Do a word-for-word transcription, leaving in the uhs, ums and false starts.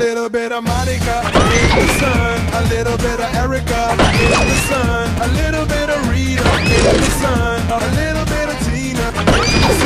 little bit of Monica in the sun, a little bit of Erica in the sun, a little bit of Rita in the sun, a little bit of Tina in the